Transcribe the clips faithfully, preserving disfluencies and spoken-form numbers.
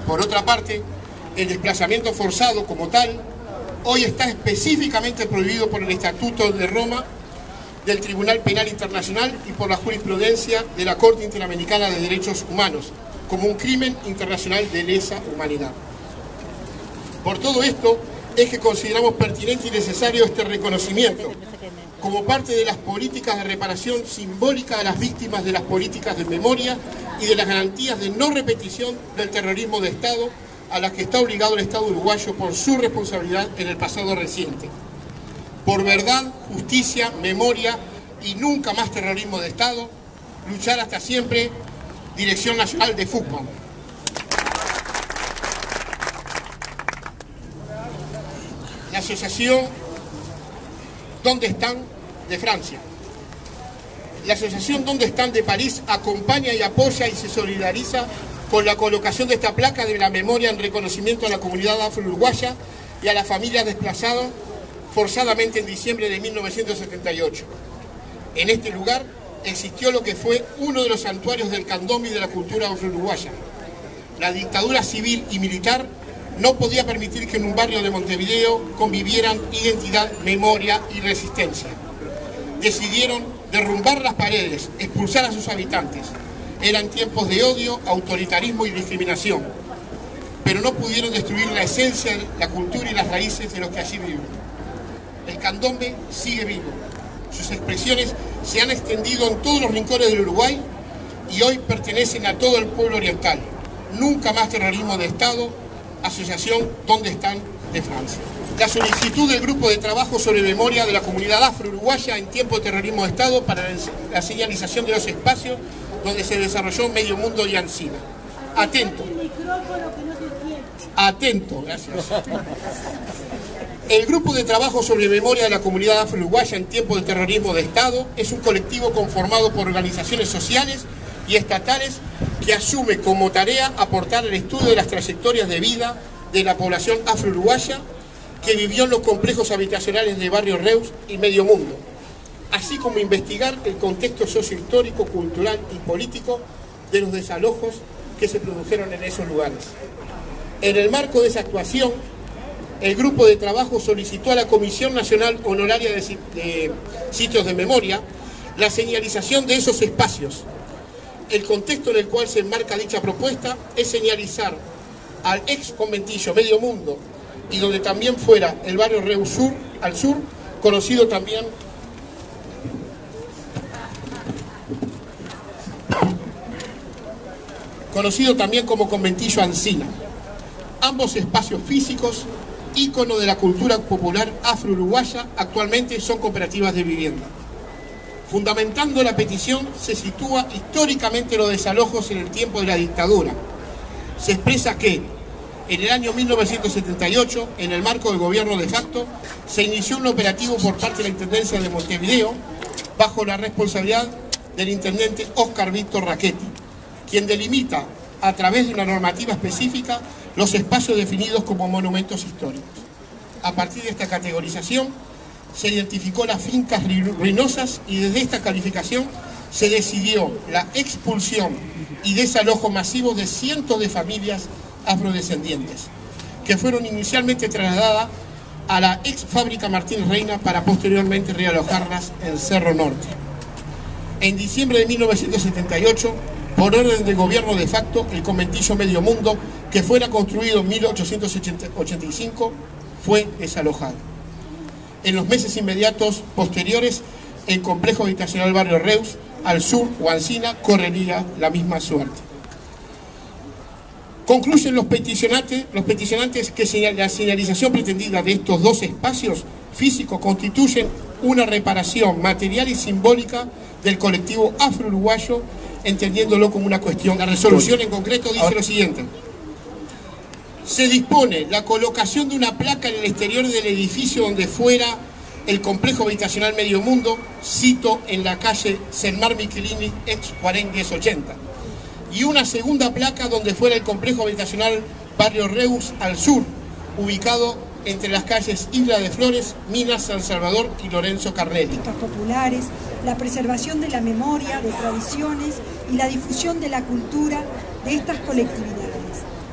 Por otra parte, el desplazamiento forzado como tal, hoy está específicamente prohibido por el Estatuto de Roma del Tribunal Penal Internacional y por la jurisprudencia de la Corte Interamericana de Derechos Humanos, como un crimen internacional de lesa humanidad. Por todo esto, es que consideramos pertinente y necesario este reconocimiento, como parte de las políticas de reparación simbólica a las víctimas de las políticas de memoria y de las garantías de no repetición del terrorismo de Estado a las que está obligado el Estado uruguayo por su responsabilidad en el pasado reciente. Por verdad, justicia, memoria y nunca más terrorismo de Estado, luchar hasta siempre, Dirección Nacional de Fútbol. La asociación ¿Dónde están? De Francia. La asociación ¿Dónde están? De París acompaña y apoya y se solidariza con la colocación de esta placa de la memoria en reconocimiento a la comunidad afro-uruguaya y a las familias desplazadas forzadamente en diciembre de mil novecientos setenta y ocho. En este lugar existió lo que fue uno de los santuarios del candombe y de la cultura afro-uruguaya. La dictadura civil y militar no podía permitir que en un barrio de Montevideo convivieran identidad, memoria y resistencia. Decidieron derrumbar las paredes, expulsar a sus habitantes. Eran tiempos de odio, autoritarismo y discriminación, pero no pudieron destruir la esencia, la cultura y las raíces de los que allí viven. El candombe sigue vivo. Sus expresiones se han extendido en todos los rincones del Uruguay y hoy pertenecen a todo el pueblo oriental. Nunca más terrorismo de Estado, asociación ¿Dónde están? De Francia. La solicitud del Grupo de Trabajo sobre Memoria de la Comunidad Afro-Uruguaya en tiempo de terrorismo de Estado para la señalización de los espacios donde se desarrolló Medio Mundo y Ancina. Atento. Atento, gracias. El Grupo de Trabajo sobre Memoria de la Comunidad Afro-Uruguaya en tiempo de terrorismo de Estado es un colectivo conformado por organizaciones sociales y estatales que asume como tarea aportar el estudio de las trayectorias de vida de la población afro-uruguaya que vivió en los complejos habitacionales de Barrio Reus y Medio Mundo, así como investigar el contexto sociohistórico, cultural y político de los desalojos que se produjeron en esos lugares. En el marco de esa actuación, el Grupo de Trabajo solicitó a la Comisión Nacional Honoraria de, de Sitios de Memoria la señalización de esos espacios. El contexto en el cual se enmarca dicha propuesta es señalizar al ex conventillo Medio Mundo y donde también fuera el barrio Reus Sur, al sur, conocido también conocido también como conventillo Ancina. Ambos espacios físicos, ícono de la cultura popular afro-uruguaya, actualmente son cooperativas de vivienda. Fundamentando la petición, se sitúa históricamente los desalojos en el tiempo de la dictadura. Se expresa que, en el año mil novecientos setenta y ocho, en el marco del gobierno de facto, se inició un operativo por parte de la Intendencia de Montevideo, bajo la responsabilidad del intendente Óscar Víctor Rachetti, quien delimita, a través de una normativa específica, los espacios definidos como monumentos históricos. A partir de esta categorización, se identificó las fincas ruinosas y desde esta calificación se decidió la expulsión y desalojo masivo de cientos de familias afrodescendientes, que fueron inicialmente trasladadas a la ex fábrica Martín Reina para posteriormente realojarlas en Cerro Norte. En diciembre de mil novecientos setenta y ocho, por orden del gobierno de facto, el conventillo Medio Mundo, que fuera construido en mil ochocientos ochenta y cinco, fue desalojado. En los meses inmediatos posteriores, el complejo habitacional Barrio Reus, al sur o Ancina, correría la misma suerte. Concluyen los peticionantes, los peticionantes que la señalización pretendida de estos dos espacios físicos constituyen una reparación material y simbólica del colectivo afro-uruguayo, entendiéndolo como una cuestión. La resolución en concreto dice lo siguiente: se dispone la colocación de una placa en el exterior del edificio donde fuera el complejo habitacional Medio Mundo, cito en la calle Senmar Michelini, ex cuarenta diez ochenta, y una segunda placa donde fuera el complejo habitacional Barrio Reus al sur, ubicado entre las calles Isla de Flores, Minas, San Salvador y Lorenzo Carnelli. Populares, la preservación de la memoria, de tradiciones y la difusión de la cultura de estas colectividades.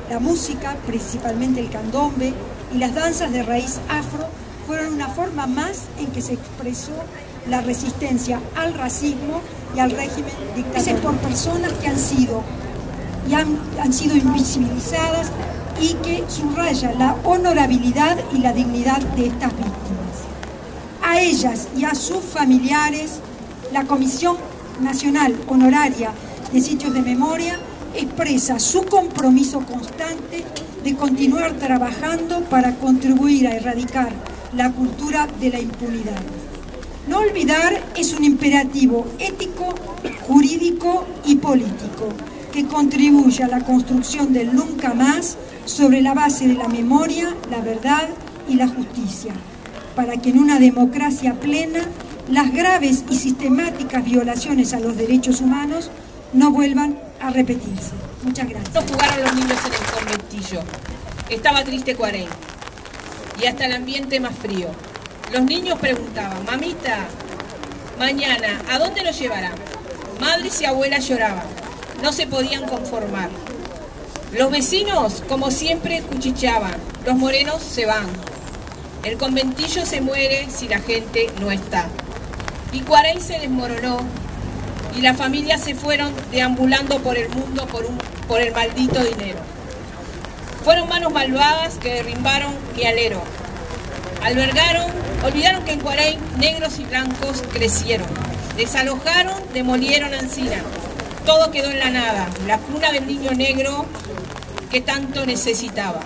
La música, principalmente el candombe, y las danzas de raíz afro fueron una forma más en que se expresó la resistencia al racismo y al régimen dictatorial por personas que han sido, y han, han sido invisibilizadas y que subraya la honorabilidad y la dignidad de estas víctimas. A ellas y a sus familiares, la Comisión Nacional Honoraria de Sitios de Memoria expresa su compromiso constante de continuar trabajando para contribuir a erradicar la cultura de la impunidad. No olvidar es un imperativo ético, jurídico y político que contribuye a la construcción del nunca más sobre la base de la memoria, la verdad y la justicia, para que en una democracia plena las graves y sistemáticas violaciones a los derechos humanos no vuelvan a repetirse. Muchas gracias. No jugaron los niños en el conventillo. Estaba triste Cuarén y hasta el ambiente más frío. Los niños preguntaban: mamita, mañana, ¿a dónde nos llevarán? Madres y abuelas lloraban, no se podían conformar. Los vecinos, como siempre, cuchicheaban: los morenos se van. El conventillo se muere si la gente no está. Y Cuarén se desmoronó y las familias se fueron deambulando por el mundo por, un, por el maldito dinero. Fueron manos malvadas que derrumbaron mi alero. Albergaron, olvidaron que en Cuarén negros y blancos crecieron. Desalojaron, demolieron Ancina. Todo quedó en la nada, la cuna del niño negro que tanto necesitaba.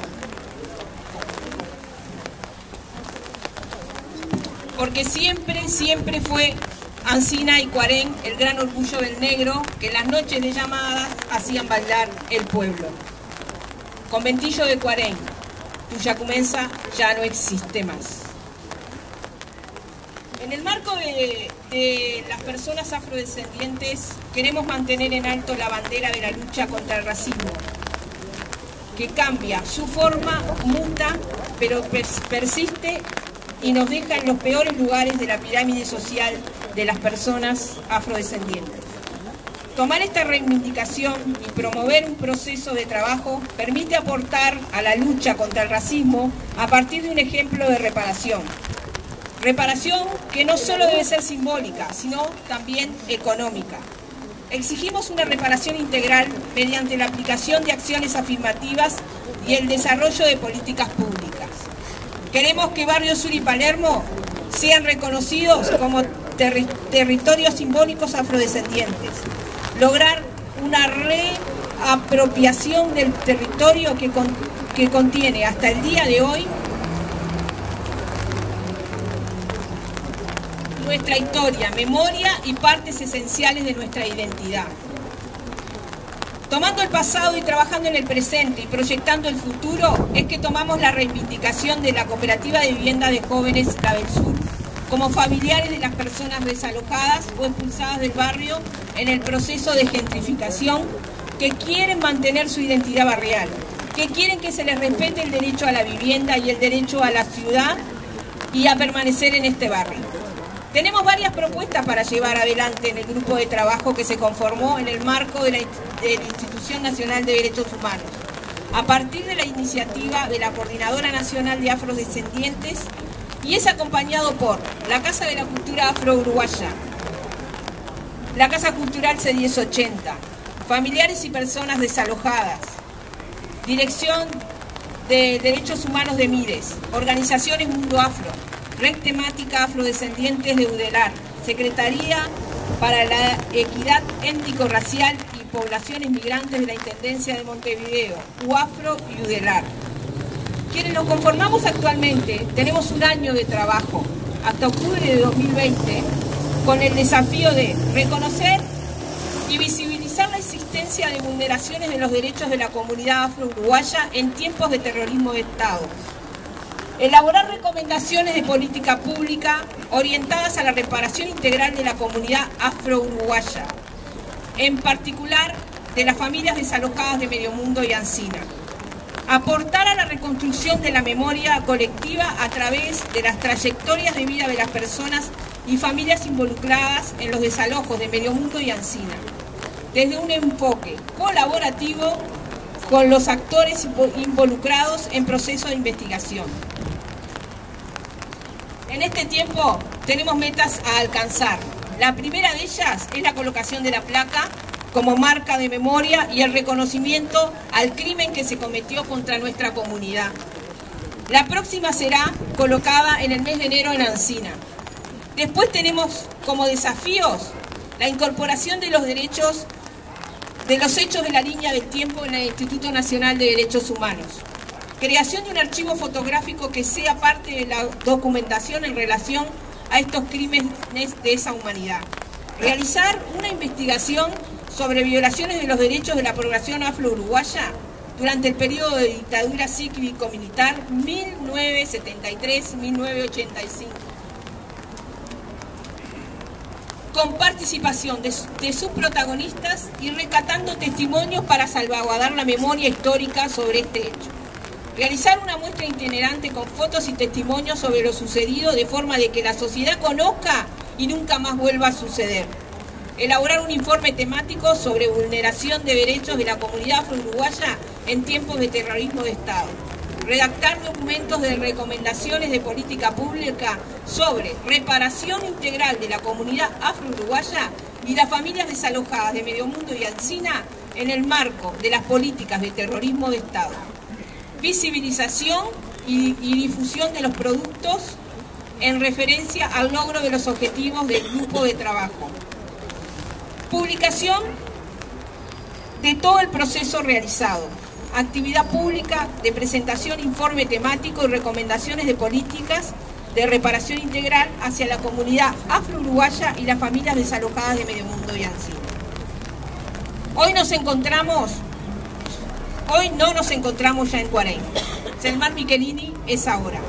Porque siempre, siempre fue Ancina y Cuarén el gran orgullo del negro que en las noches de llamadas hacían bailar el pueblo. Conventillo de Cuarén, Tuyacumensa ya no existe más. En el marco de, de las personas afrodescendientes queremos mantener en alto la bandera de la lucha contra el racismo, que cambia su forma, muta, pero persiste y nos deja en los peores lugares de la pirámide social de las personas afrodescendientes. Tomar esta reivindicación y promover un proceso de trabajo permite aportar a la lucha contra el racismo a partir de un ejemplo de reparación. Reparación que no solo debe ser simbólica, sino también económica. Exigimos una reparación integral mediante la aplicación de acciones afirmativas y el desarrollo de políticas públicas. Queremos que Barrio Sur y Palermo sean reconocidos como terri territorios simbólicos afrodescendientes. Lograr una reapropiación del territorio que, con, que contiene hasta el día de hoy nuestra historia, memoria y partes esenciales de nuestra identidad. Tomando el pasado y trabajando en el presente y proyectando el futuro, es que tomamos la reivindicación de la Cooperativa de Vivienda de Jóvenes Labelsur como familiares de las personas desalojadas o expulsadas del barrio en el proceso de gentrificación, que quieren mantener su identidad barrial, que quieren que se les respete el derecho a la vivienda y el derecho a la ciudad y a permanecer en este barrio. Tenemos varias propuestas para llevar adelante en el grupo de trabajo que se conformó en el marco de la, de la Institución Nacional de Derechos Humanos, a partir de la iniciativa de la Coordinadora Nacional de Afrodescendientes, y es acompañado por la Casa de la Cultura Afro-Uruguaya, la Casa Cultural C diez ochenta, familiares y personas desalojadas, Dirección de Derechos Humanos de Mires, Organizaciones Mundo Afro, Red Temática Afrodescendientes de UDELAR, Secretaría para la Equidad Étnico-Racial y Poblaciones Migrantes de la Intendencia de Montevideo, UAFRO y UDELAR. Quienes nos conformamos actualmente tenemos un año de trabajo, hasta octubre de dos mil veinte, con el desafío de reconocer y visibilizar la existencia de vulneraciones de los derechos de la comunidad afro-uruguaya en tiempos de terrorismo de Estado. Elaborar recomendaciones de política pública orientadas a la reparación integral de la comunidad afro-uruguaya, en particular de las familias desalojadas de Medio Mundo y Ancina. Aportar a la reconstrucción de la memoria colectiva a través de las trayectorias de vida de las personas y familias involucradas en los desalojos de Medio Mundo y Ancina, desde un enfoque colaborativo con los actores involucrados en proceso de investigación. En este tiempo tenemos metas a alcanzar. La primera de ellas es la colocación de la placa como marca de memoria y el reconocimiento al crimen que se cometió contra nuestra comunidad. La próxima será colocada en el mes de enero en Ancina. Después tenemos como desafíos la incorporación de los derechos, de los hechos de la línea del tiempo en el Instituto Nacional de Derechos Humanos. Creación de un archivo fotográfico que sea parte de la documentación en relación a estos crímenes de esa humanidad. Realizar una investigación sobre violaciones de los derechos de la población afro-uruguaya durante el periodo de dictadura cívico-militar mil novecientos setenta y tres a mil novecientos ochenta y cinco. Con participación de, de sus protagonistas y recatando testimonios para salvaguardar la memoria histórica sobre este hecho. Realizar una muestra itinerante con fotos y testimonios sobre lo sucedido de forma de que la sociedad conozca y nunca más vuelva a suceder. Elaborar un informe temático sobre vulneración de derechos de la comunidad afro-uruguaya en tiempos de terrorismo de Estado. Redactar documentos de recomendaciones de política pública sobre reparación integral de la comunidad afro-uruguaya y las familias desalojadas de Medio Mundo y Ancina en el marco de las políticas de terrorismo de Estado. Visibilización y, y difusión de los productos en referencia al logro de los objetivos del grupo de trabajo. Publicación de todo el proceso realizado. Actividad pública de presentación, informe temático y recomendaciones de políticas de reparación integral hacia la comunidad afro-uruguaya y las familias desalojadas de Medio Mundo y Ancina. Hoy nos encontramos, hoy no nos encontramos ya en Cuareim. Selmar Michelini es ahora.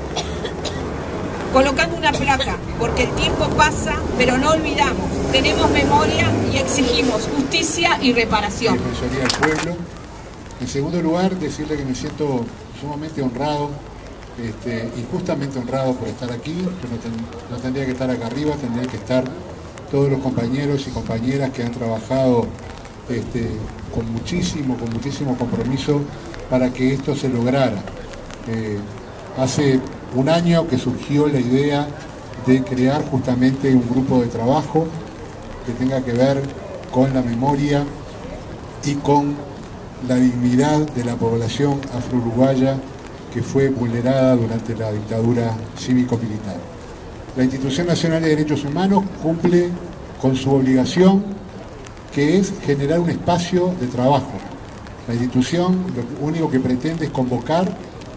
Colocando una placa, porque el tiempo pasa, pero no olvidamos, tenemos memoria y exigimos justicia y reparación. Defensoría del Pueblo. En segundo lugar, decirle que me siento sumamente honrado, este, y justamente honrado por estar aquí. Yo no, ten, no tendría que estar acá arriba, tendría que estar todos los compañeros y compañeras que han trabajado este, con muchísimo, con muchísimo compromiso para que esto se lograra. Eh, hace un año que surgió la idea de crear justamente un grupo de trabajo que tenga que ver con la memoria y con la dignidad de la población afro-uruguaya que fue vulnerada durante la dictadura cívico-militar. La Institución Nacional de Derechos Humanos cumple con su obligación, que es generar un espacio de trabajo. La institución lo único que pretende es convocar,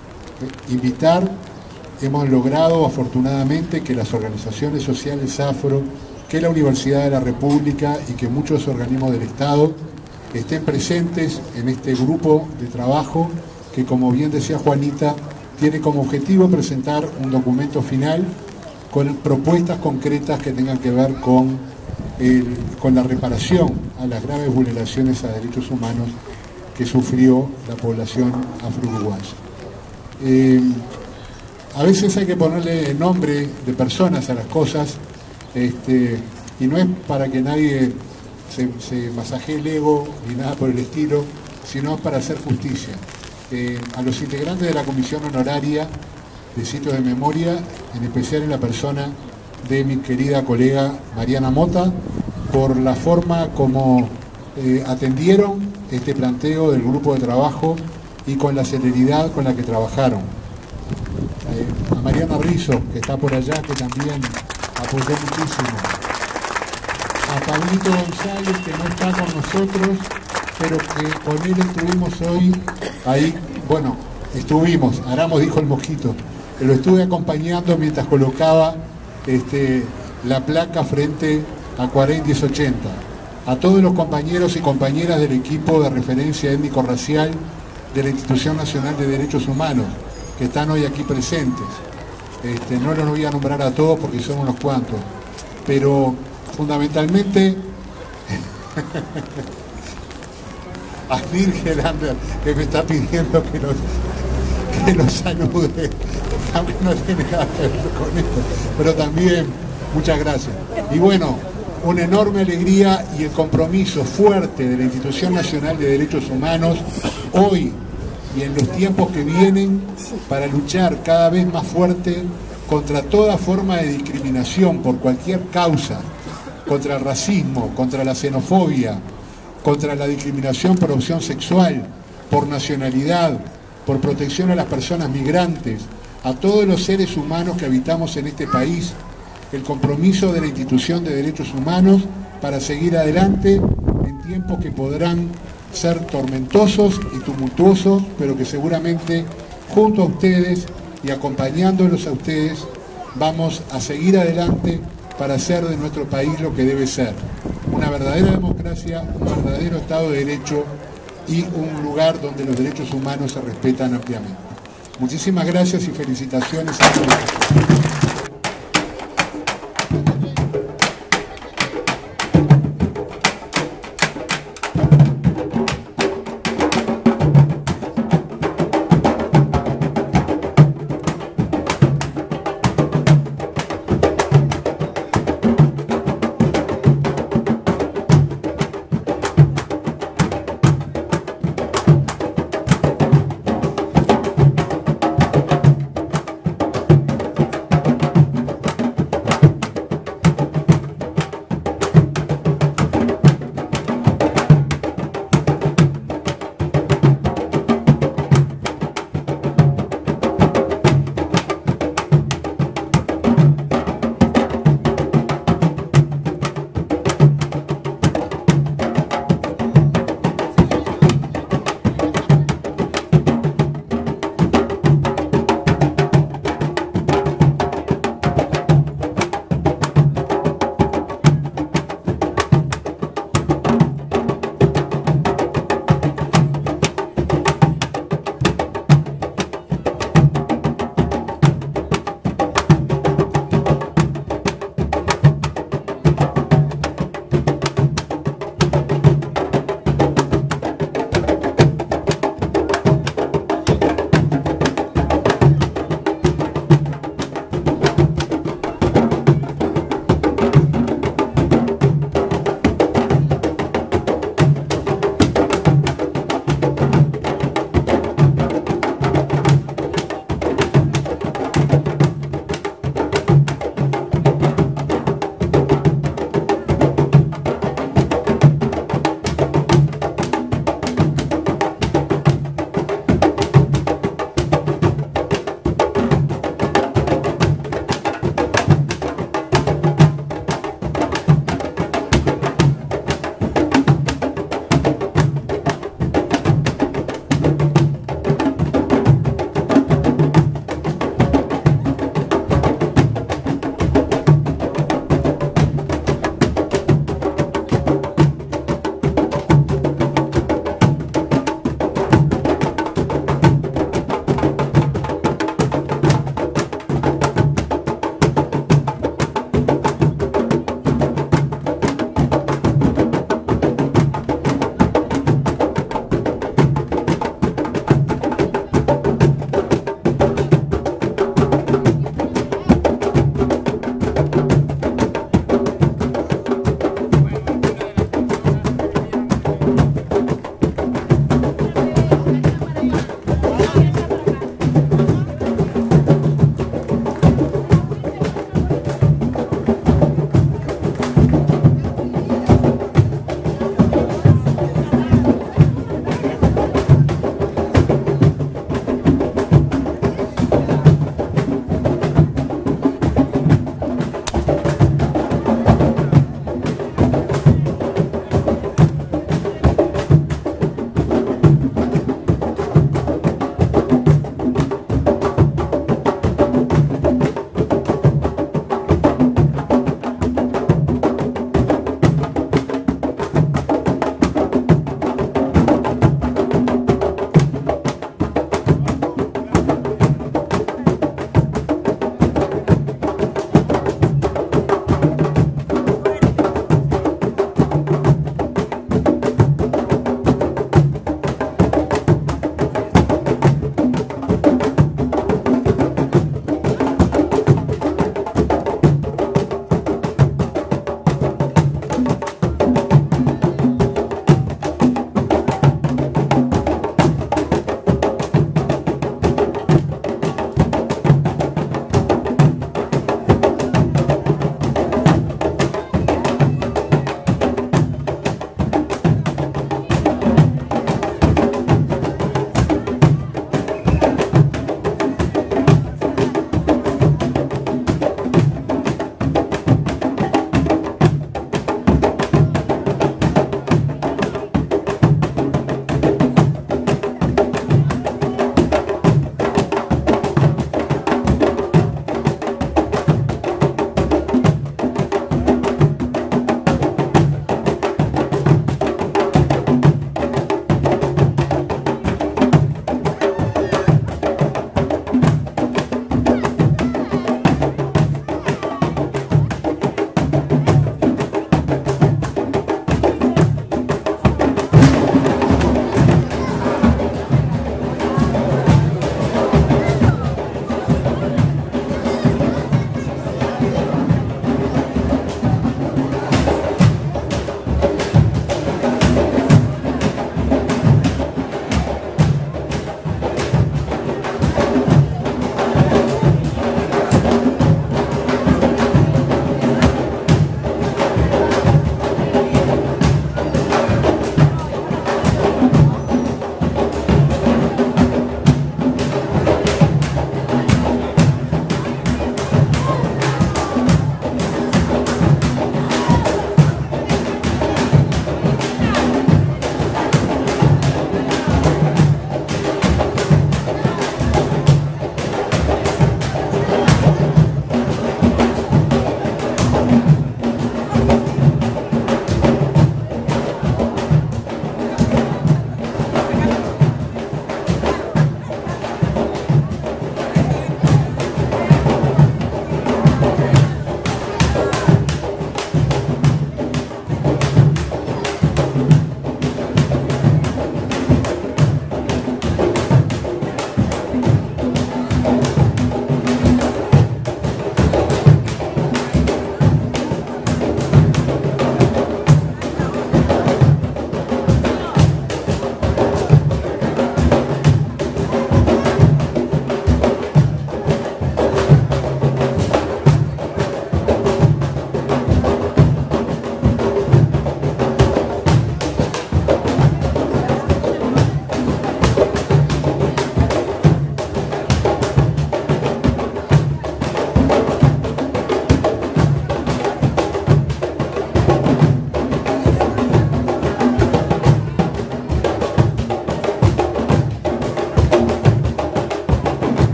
invitar. Hemos logrado afortunadamente que las organizaciones sociales afro, que la Universidad de la República y que muchos organismos del Estado estén presentes en este grupo de trabajo que, como bien decía Juanita, tiene como objetivo presentar un documento final con propuestas concretas que tengan que ver con, el, con la reparación a las graves vulneraciones a derechos humanos que sufrió la población afro-uruguaya. Eh, a veces hay que ponerle nombre de personas a las cosas, este, y no es para que nadie se, se masajee el ego ni nada por el estilo, sino para hacer justicia. Eh, a los integrantes de la Comisión Honoraria de Sitios de Memoria, en especial en la persona de mi querida colega Mariana Mota, por la forma como eh, atendieron este planteo del grupo de trabajo y con la celeridad con la que trabajaron. Eh, a Mariana Rizzo, que está por allá, que también apoyó muchísimo. A Pablito González, que no está con nosotros, pero que con él estuvimos hoy ahí, bueno, estuvimos, Aramos dijo el mosquito, que lo estuve acompañando mientras colocaba este, la placa frente a Cuareim diez ochenta. A todos los compañeros y compañeras del equipo de referencia étnico-racial de la Institución Nacional de Derechos Humanos, que están hoy aquí presentes. Este, no los voy a nombrar a todos porque son unos cuantos, pero fundamentalmente a Virgil Ander, que me está pidiendo que los, que los salude, aunque no tiene nada que ver con esto, pero también muchas gracias. Y bueno, una enorme alegría y el compromiso fuerte de la Institución Nacional de Derechos Humanos hoy y en los tiempos que vienen para luchar cada vez más fuerte contra toda forma de discriminación por cualquier causa, contra el racismo, contra la xenofobia, contra la discriminación por opción sexual, por nacionalidad, por protección a las personas migrantes, a todos los seres humanos que habitamos en este país, el compromiso de la Institución de Derechos Humanos para seguir adelante en tiempos que podrán ser tormentosos y tumultuosos, pero que seguramente junto a ustedes y acompañándolos a ustedes vamos a seguir adelante para hacer de nuestro país lo que debe ser, una verdadera democracia, un verdadero Estado de Derecho y un lugar donde los derechos humanos se respetan ampliamente. Muchísimas gracias y felicitaciones a todos.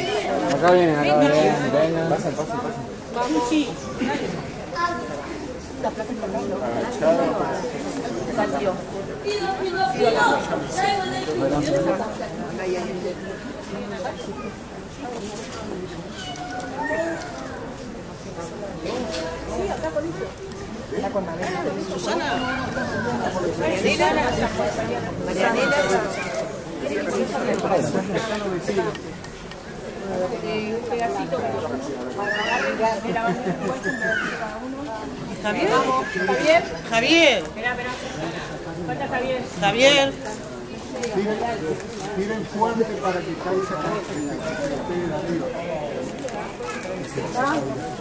Acá vienen, acá vienen, vengan. Pasen, pasen, pasen. Vamos. Sí. La placa está acá. Salió. Sí, acá con eso. Está con Marianela. Susana. Marianela. Marianela. Un pedacito Javier. Javier. Javier. Espera, espera. Falta Javier. Javier. Miren fuerte para que caiga.